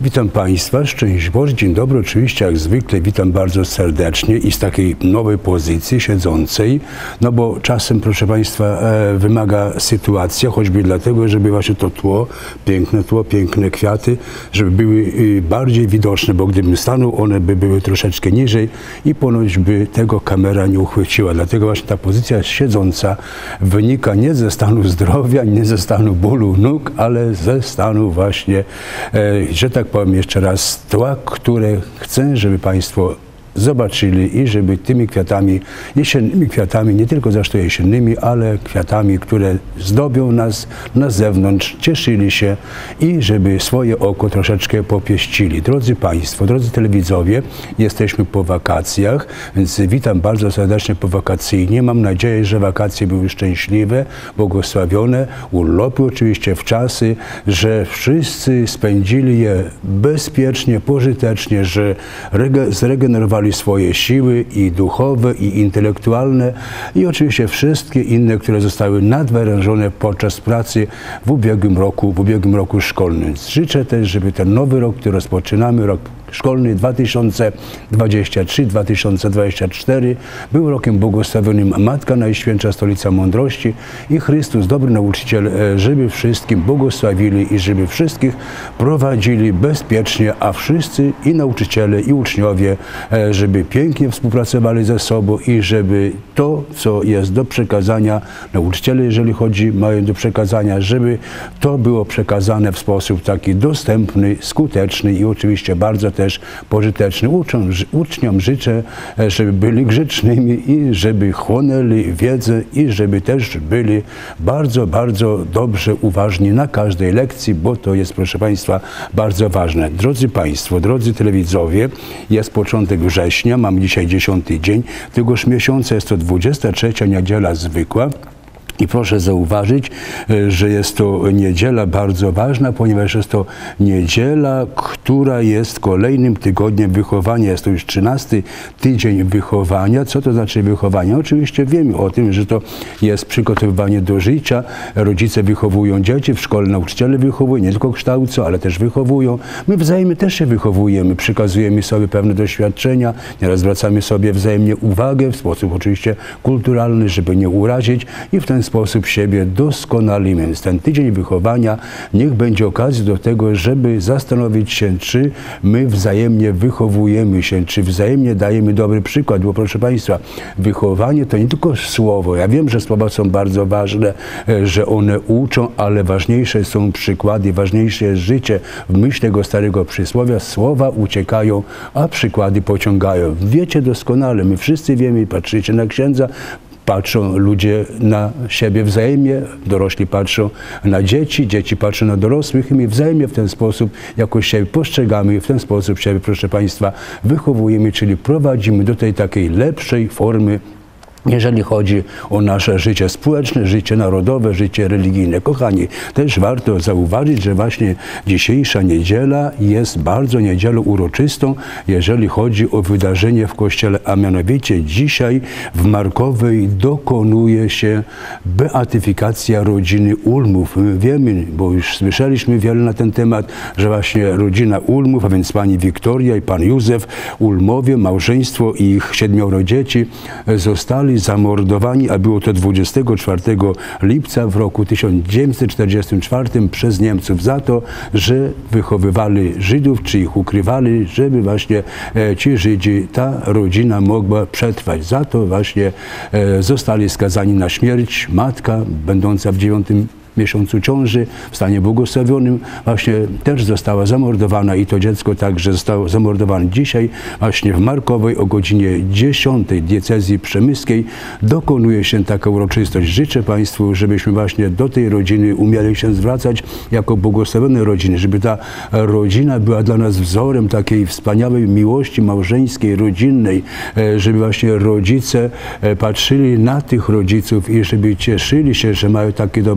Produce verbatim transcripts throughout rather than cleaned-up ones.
Witam Państwa, szczęść Boże, dzień dobry, oczywiście jak zwykle witam bardzo serdecznie i z takiej nowej pozycji siedzącej, no bo czasem, proszę Państwa, e, wymaga sytuacja, choćby dlatego, żeby właśnie to tło, piękne tło, piękne kwiaty, żeby były y, bardziej widoczne, bo gdybym stanął, one by były troszeczkę niżej i ponoć by tego kamera nie uchwyciła. Dlatego właśnie ta pozycja siedząca wynika nie ze stanu zdrowia, nie ze stanu bólu nóg, ale ze stanu właśnie, e, że tak powiem jeszcze raz, tła, które chcę, żeby Państwo zobaczyli i żeby tymi kwiatami, jesiennymi kwiatami, nie tylko zresztą jesiennymi, ale kwiatami, które zdobią nas na zewnątrz, cieszyli się i żeby swoje oko troszeczkę popieścili. Drodzy Państwo, drodzy telewidzowie, jesteśmy po wakacjach, więc witam bardzo serdecznie powakacyjnie. Mam nadzieję, że wakacje były szczęśliwe, błogosławione, urlopy oczywiście w czasy, że wszyscy spędzili je bezpiecznie, pożytecznie, że zregenerowali swoje siły i duchowe, i intelektualne i oczywiście wszystkie inne, które zostały nadwyrężone podczas pracy w ubiegłym roku, w ubiegłym roku szkolnym. Życzę też, żeby ten nowy rok, który rozpoczynamy, rok szkolny dwa tysiące dwudziesty trzeci do dwa tysiące dwudziestego czwartego był rokiem błogosławionym Matka Najświętsza, Stolica Mądrości i Chrystus, dobry nauczyciel, żeby wszystkim błogosławili i żeby wszystkich prowadzili bezpiecznie, a wszyscy i nauczyciele, i uczniowie, żeby pięknie współpracowali ze sobą i żeby to, co jest do przekazania, nauczyciele, jeżeli chodzi, mają do przekazania, żeby to było przekazane w sposób taki dostępny, skuteczny i oczywiście bardzo też pożyteczny. Uczą, uczniom życzę, żeby byli grzecznymi i żeby chłonęli wiedzę i żeby też byli bardzo, bardzo dobrze uważni na każdej lekcji, bo to jest, proszę Państwa, bardzo ważne. Drodzy Państwo, drodzy telewidzowie, jest początek września, mamy dzisiaj dziesiąty dzień tegoż miesiąca, jest to dwudziesta trzecia niedziela zwykła. I proszę zauważyć, że jest to niedziela bardzo ważna, ponieważ jest to niedziela, która jest kolejnym tygodniem wychowania. Jest to już trzynasty tydzień wychowania. Co to znaczy wychowanie? Oczywiście wiemy o tym, że to jest przygotowywanie do życia. Rodzice wychowują dzieci, w szkole nauczyciele wychowują, nie tylko kształcą, ale też wychowują. My wzajemnie też się wychowujemy, przekazujemy sobie pewne doświadczenia, nieraz zwracamy sobie wzajemnie uwagę w sposób oczywiście kulturalny, żeby nie urazić i w ten sposób siebie doskonalimy. Więc ten tydzień wychowania niech będzie okazją do tego, żeby zastanowić się, czy my wzajemnie wychowujemy się, czy wzajemnie dajemy dobry przykład, bo proszę Państwa, wychowanie to nie tylko słowo. Ja wiem, że słowa są bardzo ważne, że one uczą, ale ważniejsze są przykłady, ważniejsze jest życie. W myśl tego starego przysłowia słowa uciekają, a przykłady pociągają. Wiecie doskonale, my wszyscy wiemy i patrzycie na księdza, patrzą ludzie na siebie wzajemnie, dorośli patrzą na dzieci, dzieci patrzą na dorosłych i my wzajemnie w ten sposób jakoś siebie postrzegamy i w ten sposób siebie, proszę Państwa, wychowujemy, czyli prowadzimy do tej takiej lepszej formy, jeżeli chodzi o nasze życie społeczne, życie narodowe, życie religijne. Kochani, też warto zauważyć, że właśnie dzisiejsza niedziela jest bardzo niedzielą uroczystą, jeżeli chodzi o wydarzenie w Kościele, a mianowicie dzisiaj w Markowej dokonuje się beatyfikacja rodziny Ulmów. My wiemy, bo już słyszeliśmy wiele na ten temat, że właśnie rodzina Ulmów, a więc pani Wiktoria i pan Józef Ulmowie, małżeństwo i ich siedmioro dzieci zostali zamordowani, a było to dwudziestego czwartego lipca w roku tysiąc dziewięćset czterdziestym czwartym przez Niemców za to, że wychowywali Żydów, czy ich ukrywali, żeby właśnie e, ci Żydzi, ta rodzina mogła przetrwać. Za to właśnie e, zostali skazani na śmierć. Matka, będąca w dziewiątym miesiącu ciąży, w stanie błogosławionym, właśnie też została zamordowana i to dziecko także zostało zamordowane. Dzisiaj właśnie w Markowej o godzinie dziesiątej diecezji przemyskiej dokonuje się taka uroczystość. Życzę Państwu, żebyśmy właśnie do tej rodziny umieli się zwracać jako błogosławione rodziny, żeby ta rodzina była dla nas wzorem takiej wspaniałej miłości małżeńskiej, rodzinnej, żeby właśnie rodzice patrzyli na tych rodziców i żeby cieszyli się, że mają taki dobry przykład,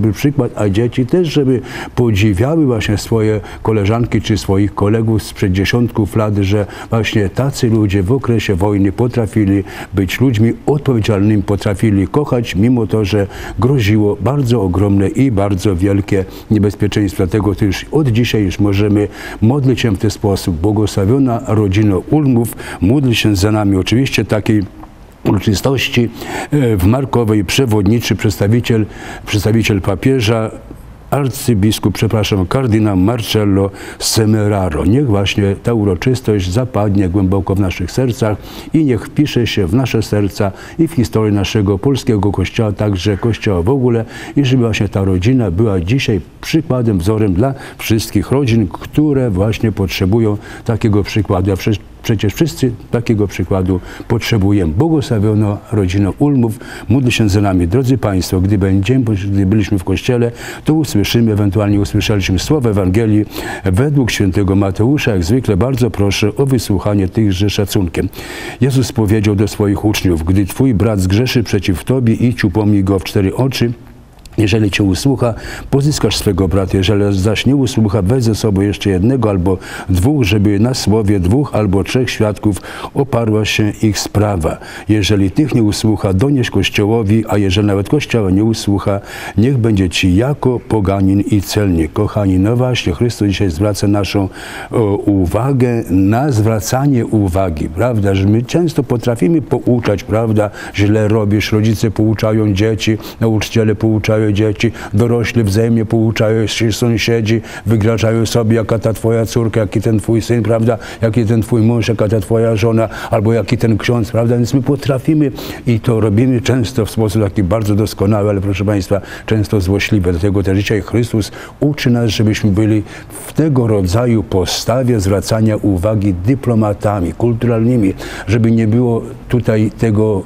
lat, a dzieci też, żeby podziwiały właśnie swoje koleżanki czy swoich kolegów sprzed dziesiątków lat, że właśnie tacy ludzie w okresie wojny potrafili być ludźmi odpowiedzialnymi, potrafili kochać, mimo to, że groziło bardzo ogromne i bardzo wielkie niebezpieczeństwo. Dlatego też od dzisiaj już możemy modlić się w ten sposób. Błogosławiona rodzina Ulmów, módl się za nami. Oczywiście takiej uroczystości w Markowej przewodniczy przedstawiciel, przedstawiciel papieża, arcybiskup, przepraszam, kardynał Marcello Semeraro. Niech właśnie ta uroczystość zapadnie głęboko w naszych sercach i niech wpisze się w nasze serca i w historię naszego polskiego Kościoła, także Kościoła w ogóle, i żeby właśnie ta rodzina była dzisiaj przykładem, wzorem dla wszystkich rodzin, które właśnie potrzebują takiego przykładu. Przecież wszyscy takiego przykładu potrzebujemy. Błogosławiono rodzinę Ulmów, módl się za nami. Drodzy Państwo, gdy będziemy, gdy byliśmy w Kościele, to usłyszymy, ewentualnie usłyszeliśmy słowo Ewangelii według świętego Mateusza. Jak zwykle bardzo proszę o wysłuchanie tychże szacunkiem. Jezus powiedział do swoich uczniów: gdy twój brat zgrzeszy przeciw tobie, idź upomnij go w cztery oczy. Jeżeli cię usłucha, pozyskasz swego brata. Jeżeli zaś nie usłucha, weź ze sobą jeszcze jednego albo dwóch, żeby na słowie dwóch albo trzech świadków oparła się ich sprawa. Jeżeli tych nie usłucha, donieś Kościołowi, a jeżeli nawet Kościoła nie usłucha, niech będzie ci jako poganin i celnik. Kochani, no właśnie, Chrystus dzisiaj zwraca naszą o, uwagę na zwracanie uwagi, prawda, że my często potrafimy pouczać, prawda, źle robisz, rodzice pouczają dzieci, nauczyciele pouczają dzieci, dorośli wzajemnie pouczają się, sąsiedzi wygrażają sobie, jaka ta twoja córka, jaki ten twój syn, prawda, jaki ten twój mąż, jaka ta twoja żona, albo jaki ten ksiądz, prawda, więc my potrafimy i to robimy często w sposób taki bardzo doskonały, ale proszę Państwa, często złośliwy. Dlatego też dzisiaj Chrystus uczy nas, żebyśmy byli w tego rodzaju postawie zwracania uwagi dyplomatami, kulturalnymi, żeby nie było tutaj tego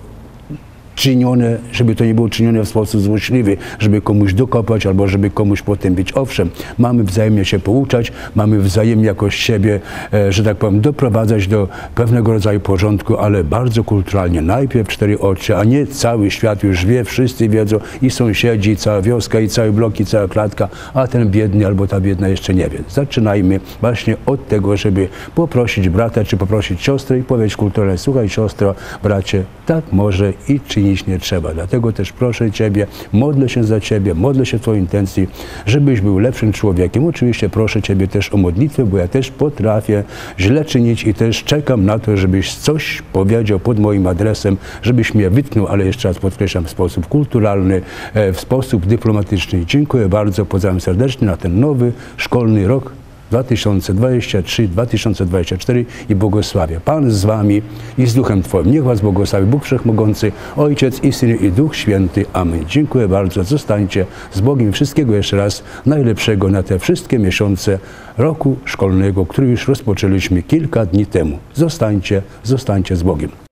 czynione, żeby to nie było czynione w sposób złośliwy, żeby komuś dokopać albo żeby komuś potępić. Owszem, mamy wzajemnie się pouczać, mamy wzajemnie jakoś siebie, e, że tak powiem, doprowadzać do pewnego rodzaju porządku, ale bardzo kulturalnie. Najpierw cztery oczy, a nie cały świat już wie, wszyscy wiedzą, i sąsiedzi, i cała wioska, i cały blok, i cała klatka, a ten biedny albo ta biedna jeszcze nie wie. Zaczynajmy właśnie od tego, żeby poprosić brata, czy poprosić siostrę i powiedzieć kulturalnie: słuchaj siostro, bracie, tak może i czynić nie trzeba. Dlatego też proszę Ciebie, modlę się za Ciebie, modlę się w Twojej intencji, żebyś był lepszym człowiekiem. Oczywiście proszę Ciebie też o modlitwę, bo ja też potrafię źle czynić i też czekam na to, żebyś coś powiedział pod moim adresem, żebyś mnie wytknął, ale jeszcze raz podkreślam, w sposób kulturalny, w sposób dyplomatyczny. Dziękuję bardzo, pozdrawiam serdecznie na ten nowy szkolny rok dwa tysiące dwudziesty trzeci dwa tysiące dwudziesty czwarty i błogosławię. Pan z Wami i z Duchem Twoim. Niech Was błogosławi Bóg Wszechmogący, Ojciec i Syn i Duch Święty. Amen. Dziękuję bardzo. Zostańcie z Bogiem. Wszystkiego jeszcze raz najlepszego na te wszystkie miesiące roku szkolnego, który już rozpoczęliśmy kilka dni temu. Zostańcie, zostańcie z Bogiem.